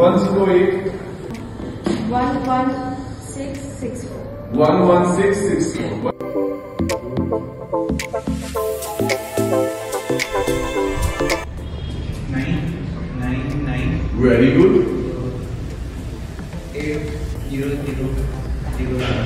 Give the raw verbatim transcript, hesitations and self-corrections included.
one zero eight. one one six six four. one one six six four. nine nine nine. Very good. eight zero zero zero.